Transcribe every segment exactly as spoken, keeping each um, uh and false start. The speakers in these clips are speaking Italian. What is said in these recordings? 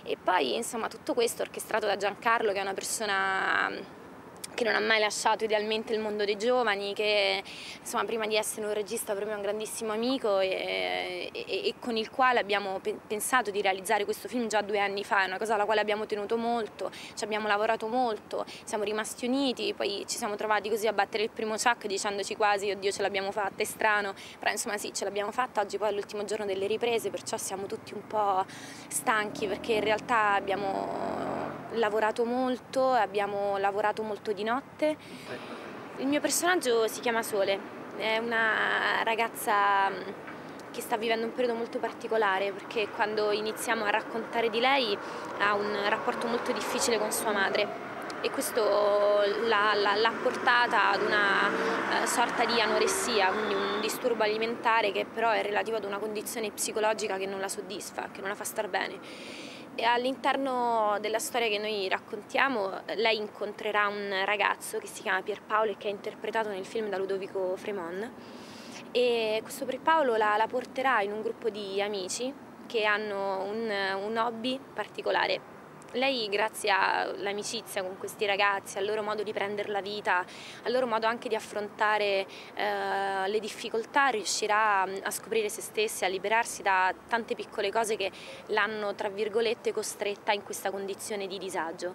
E poi insomma tutto questo orchestrato da Giancarlo, che è una persona che non ha mai lasciato idealmente il mondo dei giovani, che insomma prima di essere un regista per me è un grandissimo amico e, e, e con il quale abbiamo pe pensato di realizzare questo film già due anni fa. È una cosa alla quale abbiamo tenuto molto, ci abbiamo lavorato molto, siamo rimasti uniti, poi ci siamo trovati così a battere il primo ciak dicendoci quasi oddio ce l'abbiamo fatta, è strano, però insomma sì, ce l'abbiamo fatta. Oggi poi è l'ultimo giorno delle riprese, perciò siamo tutti un po' stanchi perché in realtà abbiamo lavorato molto, abbiamo lavorato molto di notte. Il mio personaggio si chiama Sole, è una ragazza che sta vivendo un periodo molto particolare, perché quando iniziamo a raccontare di lei ha un rapporto molto difficile con sua madre e questo l'ha portata ad una uh, sorta di anoressia, quindi un disturbo alimentare che però è relativo ad una condizione psicologica che non la soddisfa, che non la fa star bene. E all'interno della storia che noi raccontiamo lei incontrerà un ragazzo che si chiama Pierpaolo e che è interpretato nel film da Ludovico Fremon, e questo Pierpaolo la, la porterà in un gruppo di amici che hanno un, un hobby particolare. Lei, grazie all'amicizia con questi ragazzi, al loro modo di prendere la vita, al loro modo anche di affrontare eh, le difficoltà, riuscirà a scoprire se stessa, a liberarsi da tante piccole cose che l'hanno, tra virgolette, costretta in questa condizione di disagio.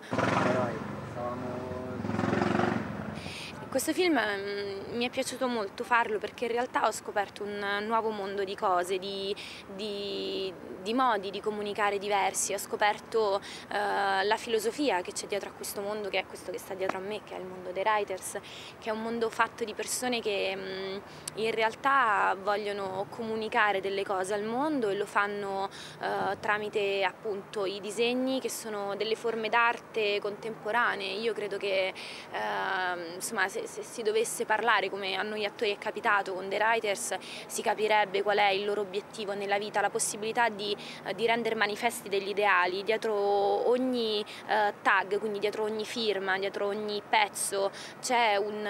Questo film mh, mi è piaciuto molto farlo perché in realtà ho scoperto un nuovo mondo di cose, di, di, di modi di comunicare diversi, ho scoperto uh, la filosofia che c'è dietro a questo mondo, che è questo che sta dietro a me, che è il mondo dei writers, che è un mondo fatto di persone che mh, in realtà vogliono comunicare delle cose al mondo e lo fanno uh, tramite appunto i disegni, che sono delle forme d'arte contemporanee. Io credo che uh, insomma se Se, se si dovesse parlare, come a noi attori è capitato con The Writers, si capirebbe qual è il loro obiettivo nella vita, la possibilità di, uh, di rendere manifesti degli ideali. Dietro ogni uh, tag, quindi dietro ogni firma, dietro ogni pezzo c'è un,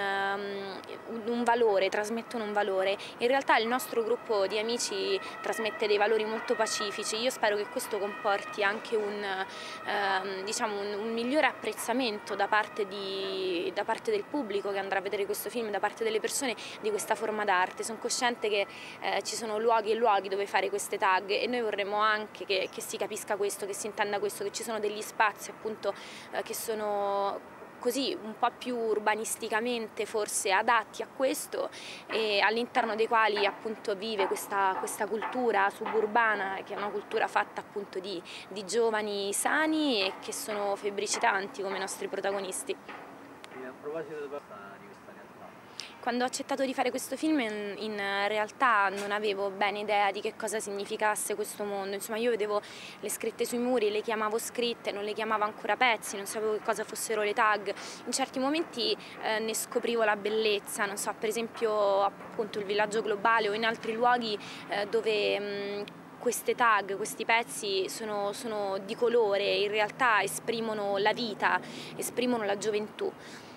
um, un valore, trasmettono un valore. In realtà il nostro gruppo di amici trasmette dei valori molto pacifici. Io spero che questo comporti anche un, uh, diciamo un, un migliore apprezzamento da parte, di, da parte del pubblico che andrà a vedere questo film, da parte delle persone, di questa forma d'arte. Sono cosciente che eh, ci sono luoghi e luoghi dove fare queste tag e noi vorremmo anche che, che si capisca questo, che si intenda questo, che ci sono degli spazi appunto eh, che sono così un po' più urbanisticamente forse adatti a questo e all'interno dei quali appunto vive questa, questa cultura suburbana, che è una cultura fatta appunto di, di giovani sani e che sono febbricitanti come i nostri protagonisti. E a proposito di questa realtà, quando ho accettato di fare questo film in, in realtà non avevo bene idea di che cosa significasse questo mondo. Insomma, io vedevo le scritte sui muri, le chiamavo scritte, non le chiamavo ancora pezzi, non sapevo che cosa fossero le tag. In certi momenti eh, ne scoprivo la bellezza, non so, per esempio appunto il villaggio globale o in altri luoghi eh, dove mh, queste tag, questi pezzi sono, sono di colore, in realtà esprimono la vita, esprimono la gioventù.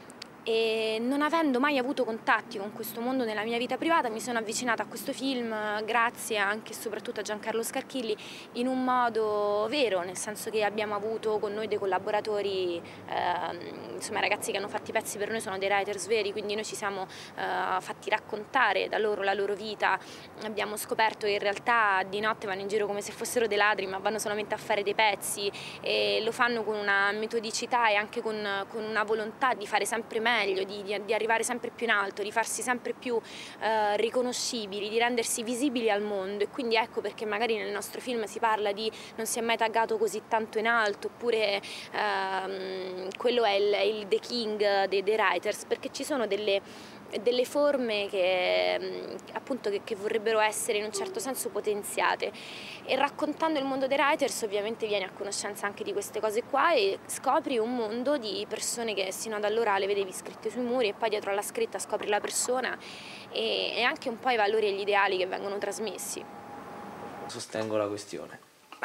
E non avendo mai avuto contatti con questo mondo nella mia vita privata mi sono avvicinata a questo film grazie anche e soprattutto a Giancarlo Scarchilli in un modo vero, nel senso che abbiamo avuto con noi dei collaboratori, eh, insomma ragazzi che hanno fatto i pezzi per noi sono dei writers veri, quindi noi ci siamo eh, fatti raccontare da loro la loro vita, abbiamo scoperto che in realtà di notte vanno in giro come se fossero dei ladri ma vanno solamente a fare dei pezzi e lo fanno con una metodicità e anche con, con una volontà di fare sempre meglio. Meglio, di, di, di arrivare sempre più in alto, di farsi sempre più eh, riconoscibili, di rendersi visibili al mondo e quindi ecco perché magari nel nostro film si parla di non si è mai taggato così tanto in alto oppure ehm, quello è il, il The King dei, dei writers, perché ci sono delle delle forme che appunto che, che vorrebbero essere in un certo senso potenziate e raccontando il mondo dei writers ovviamente vieni a conoscenza anche di queste cose qua e scopri un mondo di persone che sino ad allora le vedevi scritte sui muri e poi dietro alla scritta scopri la persona e, e anche un po' i valori e gli ideali che vengono trasmessi. Sostengo la questione.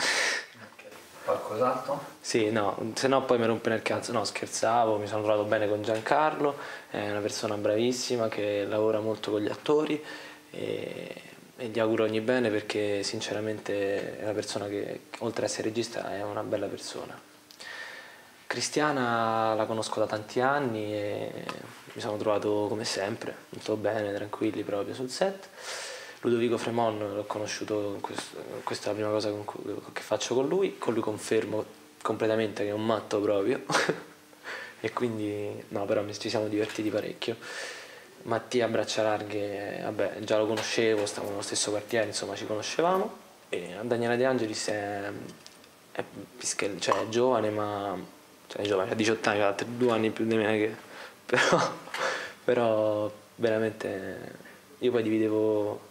qualcos'altro? Sì, no, se no poi mi rompe nel cazzo. No, scherzavo, mi sono trovato bene con Giancarlo, è una persona bravissima che lavora molto con gli attori e e gli auguro ogni bene perché sinceramente è una persona che oltre ad essere regista è una bella persona. Cristiana la conosco da tanti anni e mi sono trovato come sempre, molto bene, tranquilli proprio sul set. Ludovico Fremon l'ho conosciuto, questo, questa è la prima cosa con cui, che faccio con lui, con lui confermo completamente che è un matto proprio e quindi no, però ci siamo divertiti parecchio. Mattia Braccialarghe, vabbè, già lo conoscevo, stavamo nello stesso quartiere, insomma ci conoscevamo. E Daniela De Angelis è, è, cioè, è giovane, ma cioè, è giovane, ha diciotto anni, ha due anni più di me, che, però, però veramente io poi dividevo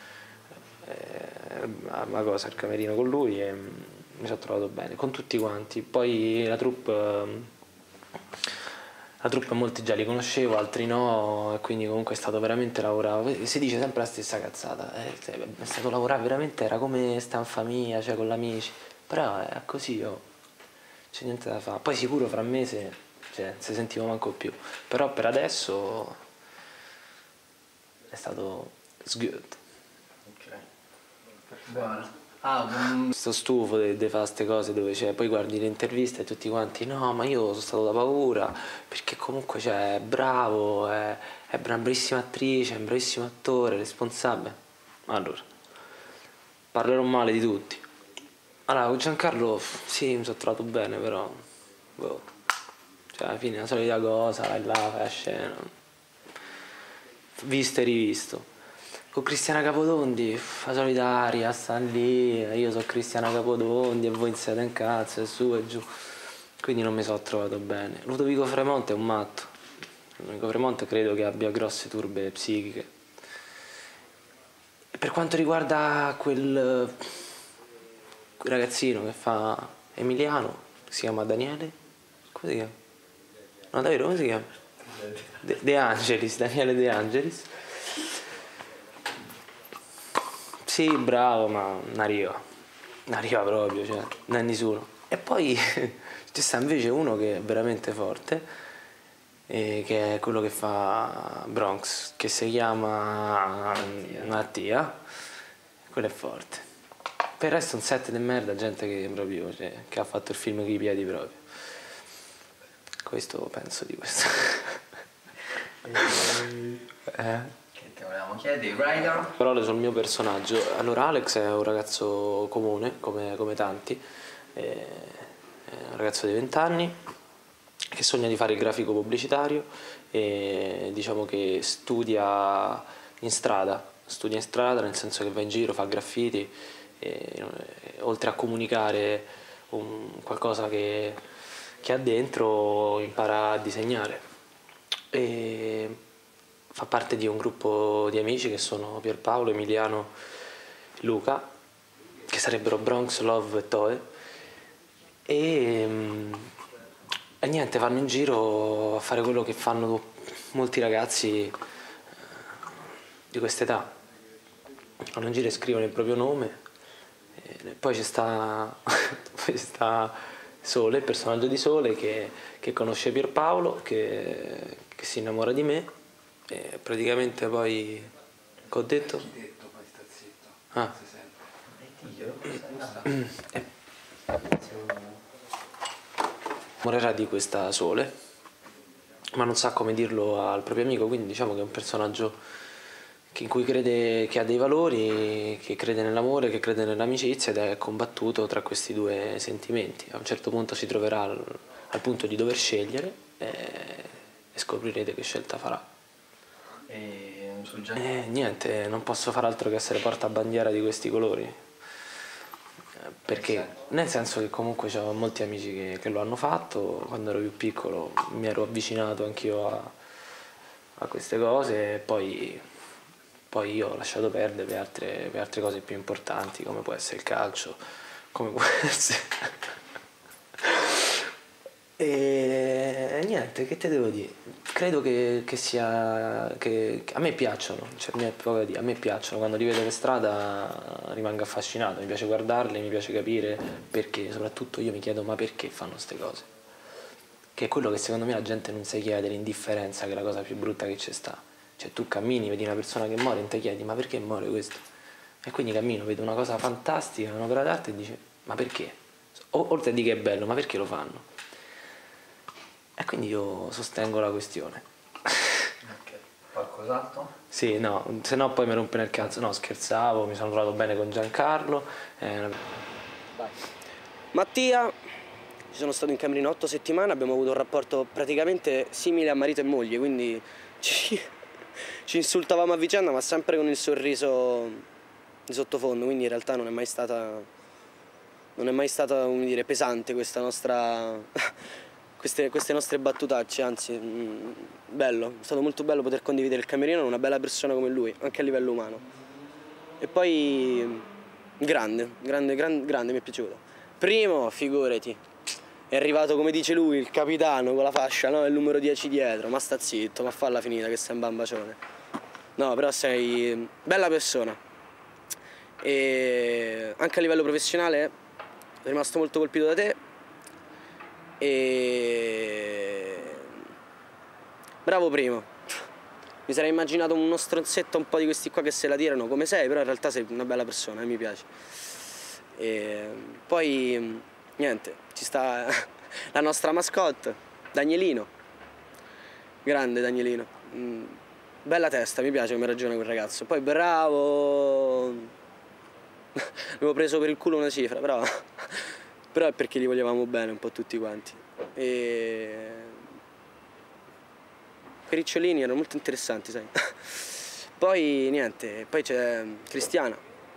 eh, una cosa, il camerino con lui e mi sono trovato bene, con tutti quanti. Poi la troupe... La troupe molti già li conoscevo, altri no, e quindi comunque è stato veramente lavorare. Si dice sempre la stessa cazzata, è stato lavorare veramente, era come sta in famiglia, cioè con gli amici, però è così, oh. C'è niente da fare. Poi sicuro fra un mese, cioè, se sentivo manco più, però per adesso è stato it's good. Ok, buono. Ah, um... Sto stufo di fare queste cose dove cioè, poi guardi le interviste e tutti quanti no ma io sono stato da paura perché comunque cioè, è bravo, è, è una bravissima attrice, è un bravissimo attore, responsabile. Allora, parlerò male di tutti. Allora, con Giancarlo sì, mi sono trovato bene, però boh. Cioè alla fine è la solita cosa, vai là, fai la scena, visto e rivisto. Con Cristiana Capotondi, la solita aria, sta lì, io sono Cristiana Capotondi e voi siete in cazzo, e su e giù. Quindi non mi sono trovato bene. Ludovico Fremonte è un matto. Ludovico Fremonte credo che abbia grosse turbe psichiche. E per quanto riguarda quel, quel ragazzino che fa Emiliano, che si chiama Daniele, come si chiama? No, davvero, come si chiama? De, De Angelis, Daniele De Angelis. Sì, bravo, ma non arriva, non arriva proprio, cioè, non è nessuno. E poi ci sta invece uno che è veramente forte, eh, che è quello che fa Bronx, che si chiama Mattia, quello è forte. Per il resto un set di merda, gente che proprio, cioè, che ha fatto il film con i piedi proprio. Questo penso di questo. eh? Volevamo chiedere, Rider? Parole sul mio personaggio. Allora Alex è un ragazzo comune, come, come tanti, è un ragazzo di venti anni che sogna di fare il grafico pubblicitario e diciamo che studia in strada, studia in strada nel senso che va in giro, fa graffiti e, e, oltre a comunicare un, qualcosa che, che ha dentro impara a disegnare. E, fa parte di un gruppo di amici che sono Pierpaolo, Emiliano, Luca, che sarebbero Bronx, Love e Toe. E, e niente, vanno in giro a fare quello che fanno molti ragazzi di quest'età. Vanno in giro e scrivono il proprio nome. E poi c'è sta, poi c'è sta Sole, il personaggio di Sole, che, che conosce Pierpaolo, che, che si innamora di me. E praticamente poi che ho detto? Chi detto poi sta zitto, ah. si sente. Morerà di questa Sole, ma non sa come dirlo al proprio amico, quindi diciamo che è un personaggio che in cui crede, che ha dei valori, che crede nell'amore, che crede nell'amicizia ed è combattuto tra questi due sentimenti. A un certo punto si troverà al, al punto di dover scegliere e, e scoprirete che scelta farà. E sul Eh, niente, non posso fare altro che essere portabandiera di questi colori. Perché? Nel senso che comunque ho molti amici che, che lo hanno fatto, quando ero più piccolo mi ero avvicinato anch'io a, a queste cose e poi, poi io ho lasciato perdere per altre, per altre cose più importanti, come può essere il calcio, come può essere... E niente, che te devo dire? Credo che, che sia. Che, che a me piacciono, cioè mi è poco da dire, a me piacciono, quando li vedo per strada rimango affascinato, mi piace guardarli, mi piace capire perché, soprattutto io mi chiedo ma perché fanno queste cose? Che è quello che secondo me la gente non si chiede, l'indifferenza che è la cosa più brutta che c'è sta. Cioè tu cammini, vedi una persona che muore e non ti chiedi ma perché muore questo? E quindi cammino, vedo una cosa fantastica, un'opera d'arte e dice, ma perché? O, oltre a dire che è bello, ma perché lo fanno? E quindi io sostengo la questione. Ok, qualcos'altro? Sì, no, se no poi mi rompe nel cazzo. No, scherzavo, mi sono trovato bene con Giancarlo. Eh, Vai. Mattia, ci sono stato in camerino otto settimane, abbiamo avuto un rapporto praticamente simile a marito e moglie, quindi ci, ci insultavamo a vicenda, ma sempre con il sorriso di sottofondo, quindi in realtà non è mai stata, non è mai stata, come dire, pesante questa nostra, queste, queste nostre battutacce, anzi, mh, bello, è stato molto bello poter condividere il camerino con una bella persona come lui, anche a livello umano. E poi, grande, grande, grande, grande, mi è piaciuto. Primo, figurati, è arrivato, come dice lui, il capitano con la fascia, no? Il numero dieci dietro, ma sta zitto, ma falla finita che sei un bambacione. No, però sei bella persona. E anche a livello professionale sono rimasto molto colpito da te. E bravo primo. Mi sarei immaginato uno stronzetto un po' di questi qua che se la tirano come sei, però in realtà sei una bella persona e mi piace. E poi niente, ci sta la nostra mascotte, Danielino. Grande Danielino. Mm, bella testa, mi piace come ragiona quel ragazzo. Poi bravo. Avevo preso per il culo una cifra, però, però è perché gli volevamo bene un po' tutti quanti. E quei ricciolini erano molto interessanti, sai. Poi niente, poi c'è Cristiana.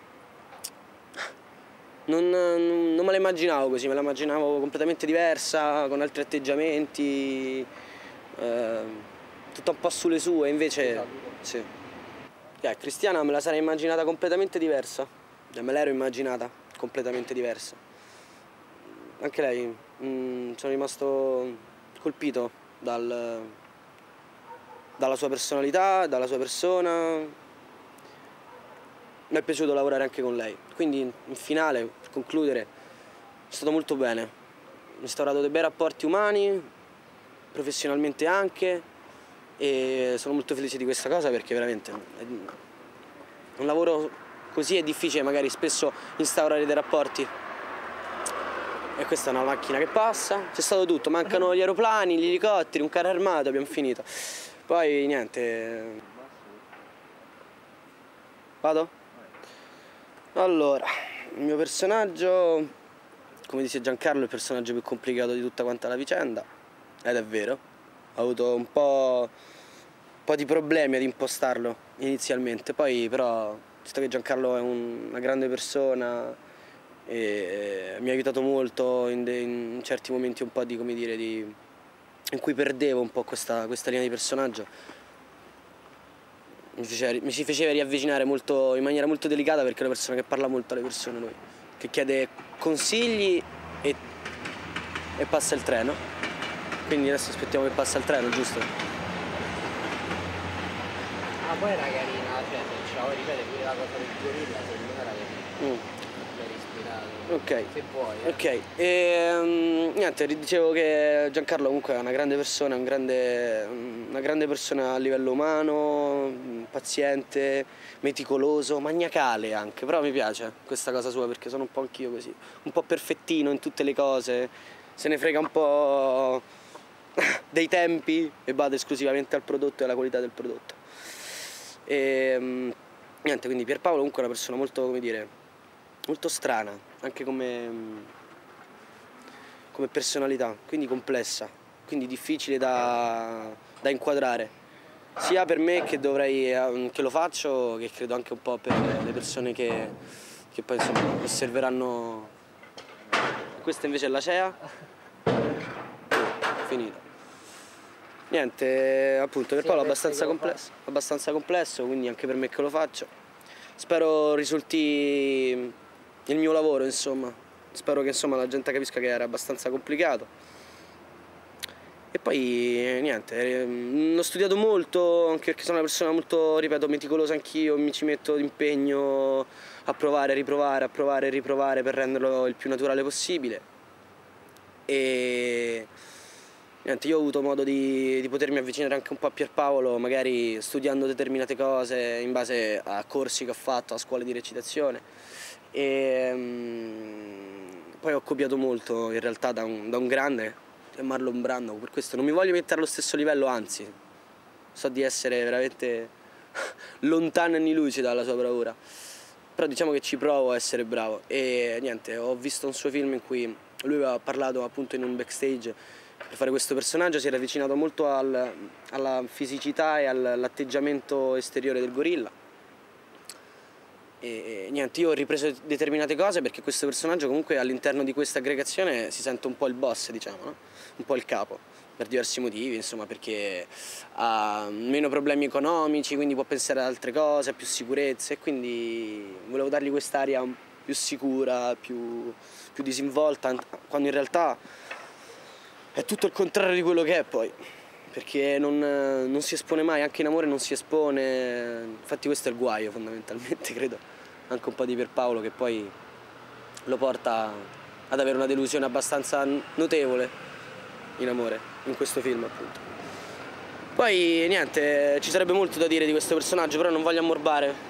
Non, non, non me la immaginavo così, me la immaginavo completamente diversa, con altri atteggiamenti, eh, tutto un po' sulle sue, invece sì. Eh, Cristiana me la sarei immaginata completamente diversa. Me l'ero immaginata completamente diversa. Anche lei, mh, sono rimasto colpito dal, dalla sua personalità, dalla sua persona. Mi è piaciuto lavorare anche con lei. Quindi in finale, per concludere, è stato molto bene. Ho instaurato dei bei rapporti umani, professionalmente anche, e sono molto felice di questa cosa perché veramente è un lavoro così è difficile magari spesso instaurare dei rapporti. E questa è una macchina che passa, c'è stato tutto, mancano gli aeroplani, gli elicotteri, un carro armato, abbiamo finito. Poi niente. Vado? Allora, il mio personaggio, come dice Giancarlo, è il personaggio più complicato di tutta quanta la vicenda, ed è vero. Ho avuto un po', un po' di problemi ad impostarlo inizialmente, poi però, visto che Giancarlo è un, una grande persona e mi ha aiutato molto in, de, in certi momenti un po' di, come dire, di, in cui perdevo un po' questa, questa linea di personaggio, mi, faceva, mi si faceva riavvicinare molto, in maniera molto delicata, perché è una persona che parla molto alle persone, lui, che chiede consigli e, e passa il treno. Quindi adesso aspettiamo che passa il treno, giusto? Ma poi era carina, cioè se ce la vuoi ripetere pure la cosa del gorilla, secondo me era carina. Mm. Ok, se vuoi. Eh. Ok, e, um, niente, dicevo che Giancarlo comunque è una grande persona, un grande, una grande persona a livello umano, paziente, meticoloso, maniacale anche, però mi piace questa cosa sua perché sono un po' anch'io così, un po' perfettino in tutte le cose, se ne frega un po' dei tempi e bada esclusivamente al prodotto e alla qualità del prodotto. E, um, niente, quindi Pierpaolo comunque è una persona molto, come dire, molto strana, anche come, come personalità, quindi complessa, quindi difficile da, da inquadrare, sia per me che dovrei, che lo faccio, che credo anche un po' per le persone che, che poi insomma osserveranno. Questa invece è la C E A, finita. Niente, appunto, per Paolo è abbastanza complesso, abbastanza complesso, quindi anche per me che lo faccio. Spero risulti il mio lavoro, insomma, spero che insomma la gente capisca che era abbastanza complicato. E poi niente, l'ho studiato molto, anche perché sono una persona molto, ripeto, meticolosa anch'io, mi ci metto d'impegno a provare, a riprovare, a provare e riprovare per renderlo il più naturale possibile. E niente, io ho avuto modo di, di potermi avvicinare anche un po' a Pierpaolo, magari studiando determinate cose in base a corsi che ho fatto a scuole di recitazione. E um, poi ho copiato molto in realtà da un, da un grande, che è Marlon Brando, per questo non mi voglio mettere allo stesso livello, anzi, so di essere veramente lontano anni luce dalla sua bravura. Però diciamo che ci provo a essere bravo. E niente, ho visto un suo film in cui lui aveva parlato appunto in un backstage per fare questo personaggio, si era avvicinato molto al, alla fisicità e all'atteggiamento esteriore del gorilla. E niente, io ho ripreso determinate cose perché questo personaggio comunque all'interno di questa aggregazione si sente un po' il boss, diciamo, no? Un po' il capo, per diversi motivi, insomma, perché ha meno problemi economici, quindi può pensare ad altre cose, ha più sicurezza, e quindi volevo dargli quest'aria più sicura, più, più disinvolta, quando in realtà è tutto il contrario di quello che è poi, perché non, non si espone mai, anche in amore non si espone, infatti questo è il guaio fondamentalmente, credo, anche un po' di Pierpaolo, che poi lo porta ad avere una delusione abbastanza notevole in amore, in questo film appunto. Poi niente, ci sarebbe molto da dire di questo personaggio, però non voglio ammorbare.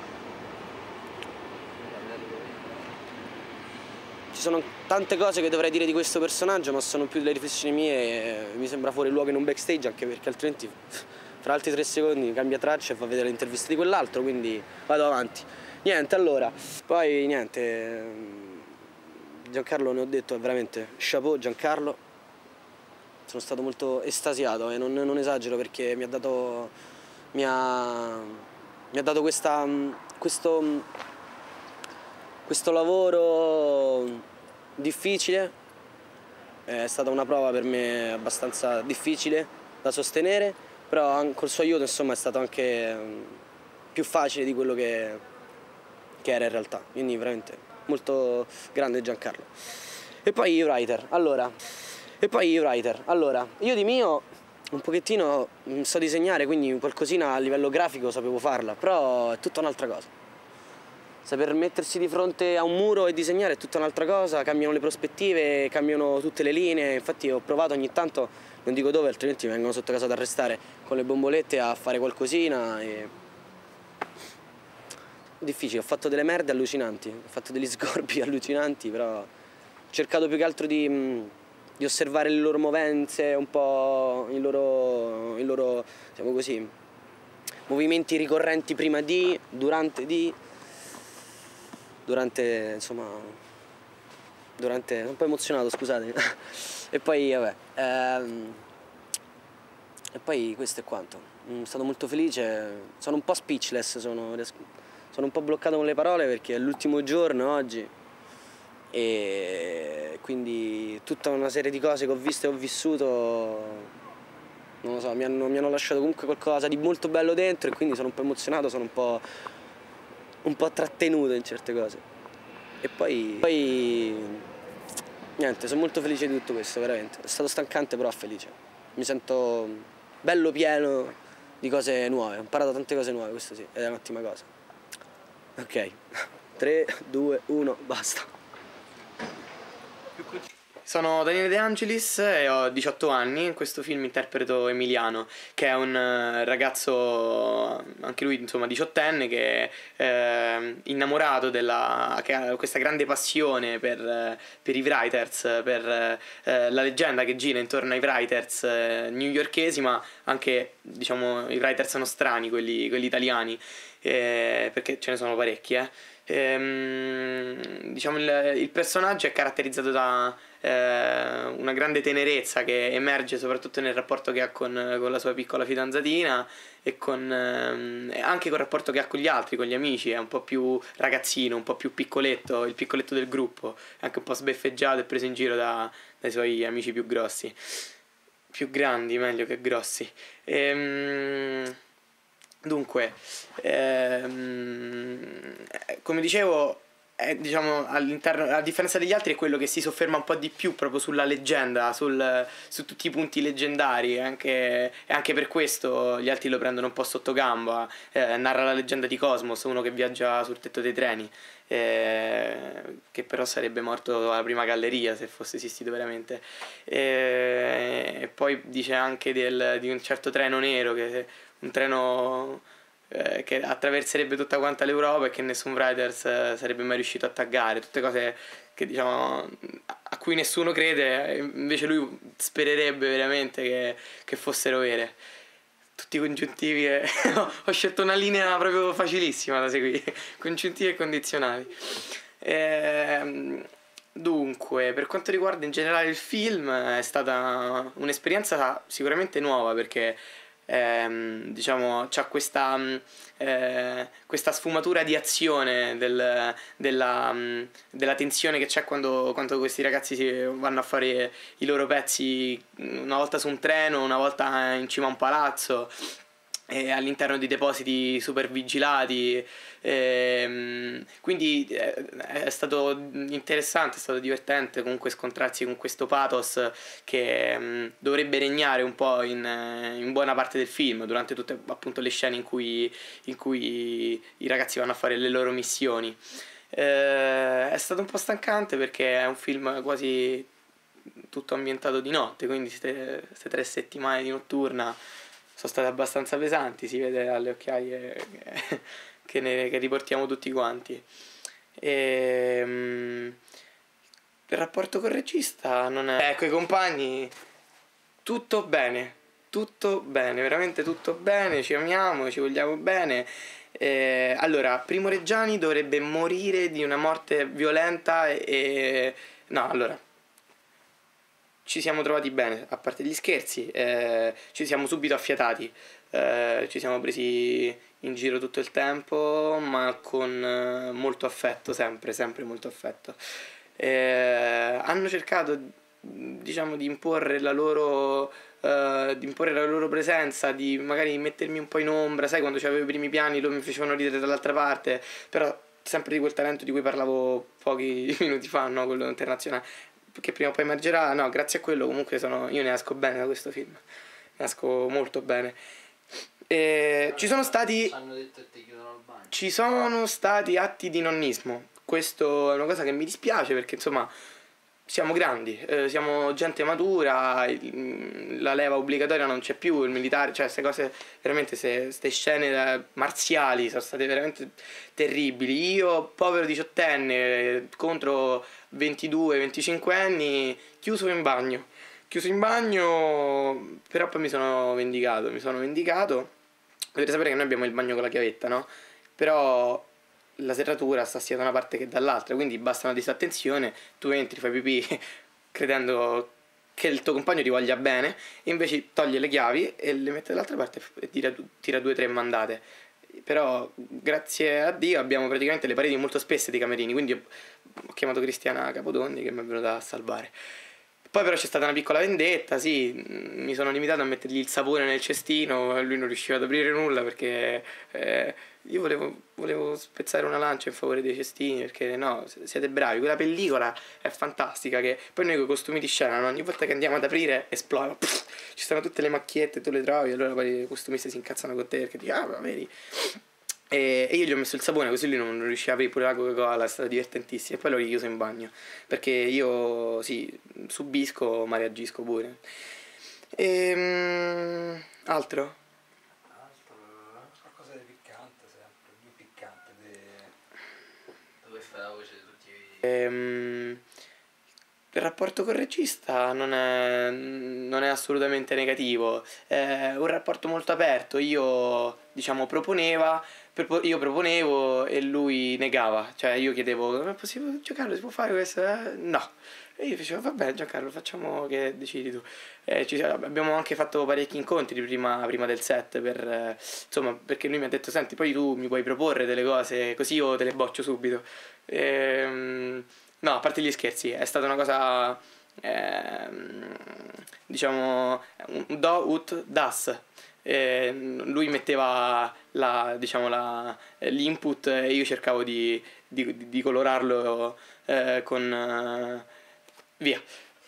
Ci sono tante cose che dovrei dire di questo personaggio, ma sono più delle riflessioni mie e mi sembra fuori luogo in un backstage, anche perché altrimenti fra altri tre secondi cambia traccia e fa vedere l'intervista di quell'altro, quindi vado avanti. Niente, allora, poi niente, Giancarlo, ne ho detto, è veramente chapeau Giancarlo, sono stato molto estasiato e non, non esagero, perché mi ha dato, mi ha, mi ha dato questa, questo, questo lavoro difficile, è stata una prova per me abbastanza difficile da sostenere, però col suo aiuto insomma è stato anche più facile di quello che, che era in realtà, quindi veramente molto grande Giancarlo. E poi i writer, allora, e poi i writer, allora, io di mio un pochettino so disegnare, quindi qualcosina a livello grafico sapevo farla, però è tutta un'altra cosa. Saper mettersi di fronte a un muro e disegnare è tutta un'altra cosa, cambiano le prospettive, cambiano tutte le linee, infatti ho provato ogni tanto, non dico dove, altrimenti mi vengono sotto casa ad arrestare, con le bombolette a fare qualcosina e... difficile, ho fatto delle merde allucinanti, ho fatto degli scorpi allucinanti, però ho cercato più che altro di, di osservare le loro movenze, un po' i loro, i loro, diciamo così, movimenti ricorrenti prima di, durante di... durante, insomma, durante, sono un po' emozionato, scusate. E poi, vabbè, ehm, e poi questo è quanto. Sono stato molto felice, sono un po' speechless, sono, sono un po' bloccato con le parole perché è l'ultimo giorno oggi e quindi tutta una serie di cose che ho visto e ho vissuto, non lo so, mi hanno, mi hanno lasciato comunque qualcosa di molto bello dentro e quindi sono un po' emozionato, sono un po'... un po' trattenuto in certe cose. E poi, poi niente, sono molto felice di tutto questo, veramente. È stato stancante però felice. Mi sento bello pieno di cose nuove, ho imparato tante cose nuove, questo sì, ed è un'ottima cosa. Ok, tre, due, uno, basta. Sono Daniele De Angelis e ho diciotto anni. In questo film interpreto Emiliano, che è un ragazzo, anche lui insomma diciottenne, che è eh, innamorato della, che ha questa grande passione per, per i writers, per eh, la leggenda che gira intorno ai writers eh, newyorkesi, ma anche diciamo i writers nostrani, quelli, quelli italiani, eh, perché ce ne sono parecchi. Eh. Ehm, diciamo il, il personaggio è caratterizzato da eh, una grande tenerezza che emerge soprattutto nel rapporto che ha con, con la sua piccola fidanzatina e con, ehm, anche col rapporto che ha con gli altri, con gli amici. È un po' più ragazzino, un po' più piccoletto, il piccoletto del gruppo, è anche un po' sbeffeggiato e preso in giro da, dai suoi amici più grossi, più grandi meglio che grossi. Ehm Dunque, ehm, come dicevo, è, diciamo, all'interno, a differenza degli altri, è quello che si sofferma un po' di più proprio sulla leggenda, sul, su tutti i punti leggendari, e anche, e anche per questo gli altri lo prendono un po' sotto gamba. Eh, narra la leggenda di Cosmos, uno che viaggia sul tetto dei treni, eh, che però sarebbe morto alla prima galleria se fosse esistito veramente. Eh, e poi dice anche del, di un certo treno nero, che un treno eh, che attraverserebbe tutta quanta l'Europa e che nessun Riders eh, sarebbe mai riuscito a taggare. Tutte cose che, diciamo, a cui nessuno crede, invece lui spererebbe veramente che, che fossero vere. Tutti i congiuntivi che... ho scelto una linea proprio facilissima da seguire, congiuntivi e condizionali. Ehm, dunque, per quanto riguarda in generale il film, è stata un'esperienza sicuramente nuova, perché ehm, diciamo c'ha questa, eh, questa sfumatura di azione del, della, della tensione che c'è quando, quando questi ragazzi si vanno a fare i loro pezzi, una volta su un treno, una volta in cima a un palazzo, e all'interno di depositi super vigilati. Ehm, quindi eh, è stato interessante, è stato divertente comunque scontrarsi con questo pathos che mh, dovrebbe regnare un po' in, in buona parte del film, durante tutte appunto le scene in cui, in cui i ragazzi vanno a fare le loro missioni. Eh, è stato un po' stancante perché è un film quasi tutto ambientato di notte, quindi queste tre settimane di notturna sono state abbastanza pesanti, si vede dalle occhiaie che, che, ne, che riportiamo tutti quanti. E, um, il rapporto col regista non è... Ecco, i compagni, tutto bene, tutto bene, veramente tutto bene, ci amiamo, ci vogliamo bene. Eh, allora, Primo Reggiani dovrebbe morire di una morte violenta e... e no, allora... ci siamo trovati bene, a parte gli scherzi, eh, ci siamo subito affiatati, eh, ci siamo presi in giro tutto il tempo, ma con eh, molto affetto, sempre, sempre molto affetto. Eh, hanno cercato, diciamo, di imporre la loro, eh, di imporre la loro presenza, di magari mettermi un po' in ombra, sai, quando c'avevo i primi piani loro mi facevano ridere dall'altra parte, però sempre di quel talento di cui parlavo pochi minuti fa, no, quello internazionale, che prima o poi emergerà. No, grazie a quello comunque sono, io ne esco bene da questo film, ne esco molto bene. E ci sono stati hanno detto che ti chiudono il bagno. Ci sono stati atti di nonnismo, questo è una cosa che mi dispiace, perché insomma siamo grandi, eh, siamo gente matura, il, la leva obbligatoria non c'è più, il militare, cioè queste cose veramente, queste scene da, marziali sono state veramente terribili. Io, povero diciottenne contro ventidue venticinque anni, chiuso in bagno, chiuso in bagno, però poi mi sono vendicato, mi sono vendicato. Dovete sapere che noi abbiamo il bagno con la chiavetta, no? Però la serratura sta sia da una parte che dall'altra, quindi basta una disattenzione, tu entri, fai pipì credendo che il tuo compagno ti voglia bene, e invece toglie le chiavi e le mette dall'altra parte e tira, tira due o tre mandate. Però grazie a Dio abbiamo praticamente le pareti molto spesse dei camerini, quindi ho chiamato Cristiana Capodogni che mi è venuta a salvare. Poi però c'è stata una piccola vendetta, sì, mi sono limitato a mettergli il sapone nel cestino, lui non riusciva ad aprire nulla perché eh, io volevo, volevo spezzare una lancia in favore dei cestini, perché no, siete bravi, quella pellicola è fantastica, che poi noi con i costumi di scena, no? Ogni volta che andiamo ad aprire esplode, pff, ci stanno tutte le macchiette, tu le trovi, allora poi i costumisti si incazzano con te perché dicono, ah ma vedi... E io gli ho messo il sapone così lui non riusciva a aprire pure la Coca-Cola, è stato divertentissimo. E poi l'ho richiuso in bagno, perché io sì, subisco ma reagisco pure. Ehm, altro? Altro, qualcosa di piccante sempre, più piccante di... Dove fai la voce di tutti i... Ehm, il rapporto col regista non è, non è assolutamente negativo, è un rapporto molto aperto. Io, diciamo, proponeva, io proponevo e lui negava, cioè io chiedevo, è possibile, Giancarlo, si può fare questo? Eh? No. E io facevo, vabbè Giancarlo, facciamo che decidi tu. Eh, ci, abbiamo anche fatto parecchi incontri prima, prima del set, per, eh, insomma, perché lui mi ha detto, senti, poi tu mi puoi proporre delle cose, così io te le boccio subito. Ehm... No, a parte gli scherzi, è stata una cosa ehm, diciamo un do ut das. Eh, lui metteva la, diciamo, la, l'input e io cercavo di, di, di colorarlo eh, con eh, via.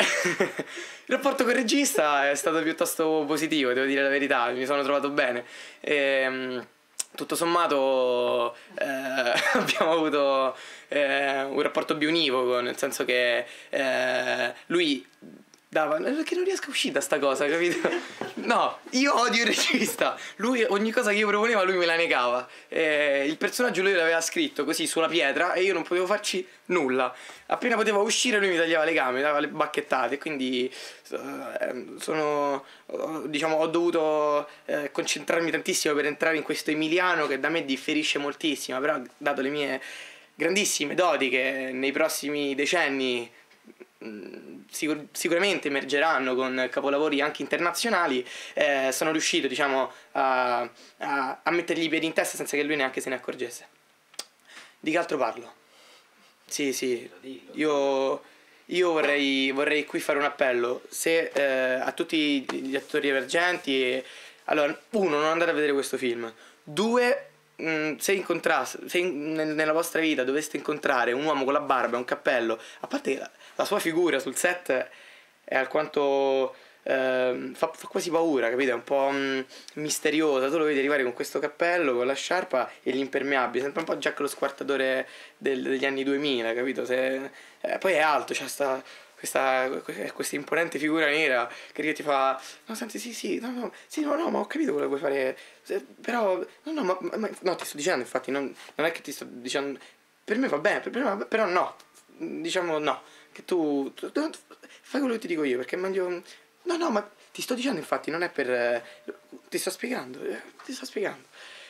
Il rapporto con il regista è stato piuttosto positivo, devo dire la verità, mi sono trovato bene. E, tutto sommato eh, abbiamo avuto eh, un rapporto bionivoco, nel senso che eh, lui dava, perché non riesco a uscire da sta cosa, capito? No, io odio il regista, lui ogni cosa che io proponeva lui me la negava. Eh, il personaggio lui l'aveva scritto così sulla pietra e io non potevo farci nulla. Appena potevo uscire lui mi tagliava le gambe, mi dava le bacchettate, quindi eh, sono, diciamo, ho dovuto eh, concentrarmi tantissimo per entrare in questo Emiliano che da me differisce moltissimo, però dato le mie grandissime doti che nei prossimi decenni Sicur- sicuramente emergeranno con capolavori anche internazionali, eh, sono riuscito, diciamo, a, a, a mettergli i piedi in testa senza che lui neanche se ne accorgesse. Di che altro parlo? Sì, sì, io, io vorrei, vorrei qui fare un appello. Se eh, a tutti gli attori emergenti, e, allora, uno, non andate a vedere questo film. Due, mh, se incontrasse, se in, nella vostra vita doveste incontrare un uomo con la barba e un cappello, a parte la, la sua figura sul set è alquanto eh, fa, fa quasi paura, capito? È un po' mh, misteriosa. Tu lo vedi arrivare con questo cappello, con la sciarpa e l'impermeabile, sembra un po' Jack lo Squartatore del, degli anni duemila, capito? Se, eh, poi è alto, c'ha sta questa, questa imponente figura nera che ti fa, no senti, sì sì, no no, sì no no, ma ho capito quello che vuoi fare, se, però no no, ma, ma no, ti sto dicendo, infatti non, non è che ti sto dicendo, per me va bene, per me, però no, diciamo no, che tu, tu, tu fai quello che ti dico io, perché meglio, no no, ma ti sto dicendo, infatti non è per eh, ti sto spiegando, eh, ti sto spiegando.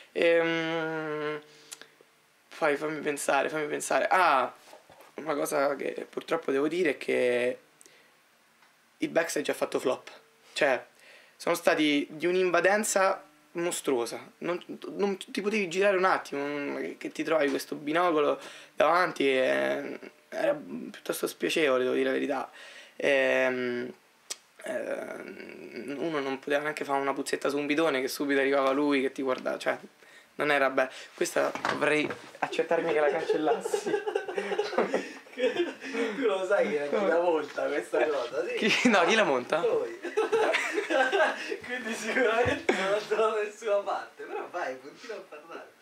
Ehm, poi fammi pensare, fammi pensare. Ah, una cosa che purtroppo devo dire è che il backstage ha fatto flop. Cioè, sono stati di un'invadenza mostruosa. Non, non ti potevi girare un attimo, che ti trovi questo binocolo davanti e era piuttosto spiacevole, devo dire la verità. E, uno non poteva neanche fare una puzzetta su un bidone che subito arrivava lui che ti guardava, cioè non era bello. Questa dovrei accettarmi che la cancellassi. Tu lo sai che chi la monta questa cosa, sì? Chi, no, chi la monta? Noi. Quindi sicuramente non andrò da nessuna parte, però vai, continua a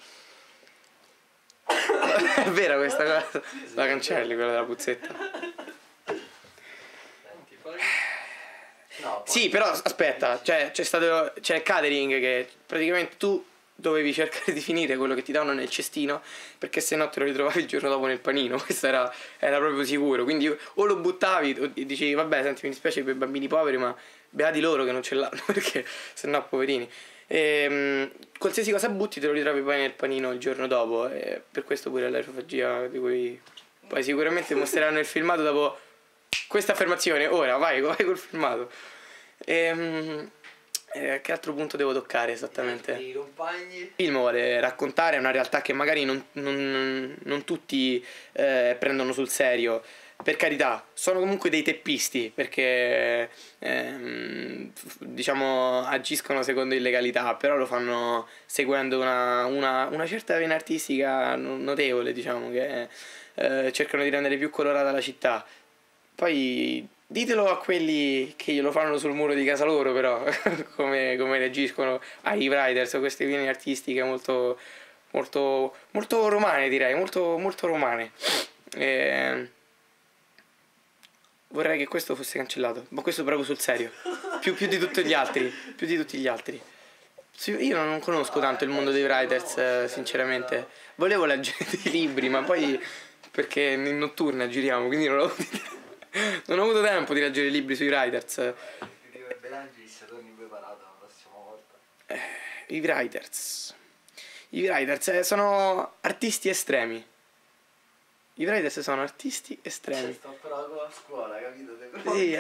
parlare. È vera questa cosa? Sì, sì, la cancelli quella della puzzetta? Senti, poi... No, poi... Sì, però aspetta, cioè, c'è stato, c'è il catering che praticamente tu dovevi cercare di finire quello che ti davano nel cestino, perché se no te lo ritrovavi il giorno dopo nel panino. Questo era, era proprio sicuro. Quindi o lo buttavi o dicevi vabbè, senti, mi dispiace per i bambini poveri, ma beati loro che non ce l'hanno, perché se no poverini. E, mh, qualsiasi cosa butti te lo ritrovi poi nel panino il giorno dopo, e per questo pure l'aerofagia di cui poi sicuramente mostreranno il filmato dopo questa affermazione. Ora vai, vai col filmato. E, mh, Eh, che altro punto devo toccare esattamente? I compagni. Il film vuole raccontare una realtà che magari non, non, non tutti eh, prendono sul serio. Per carità, sono comunque dei teppisti perché ehm, diciamo agiscono secondo illegalità, però lo fanno seguendo una, una, una certa vena artistica notevole, diciamo, che eh, cercano di rendere più colorata la città. Poi ditelo a quelli che glielo fanno sul muro di casa loro, però, come, come reagiscono ai writers, a queste linee artistiche molto, molto, molto romane, direi, molto, molto romane. E vorrei che questo fosse cancellato, ma questo proprio sul serio, più, più di tutti gli altri, più di tutti gli altri. Io non conosco tanto il mondo dei writers, sinceramente. Volevo leggere dei libri, ma poi perché in notturna giriamo, quindi non ho non ho avuto tempo di leggere libri sui writers. Torni preparato la prossima volta. Eh, I writers. I writers eh, sono artisti estremi. I writers sono artisti estremi. Sto però a scuola, capito? Sì.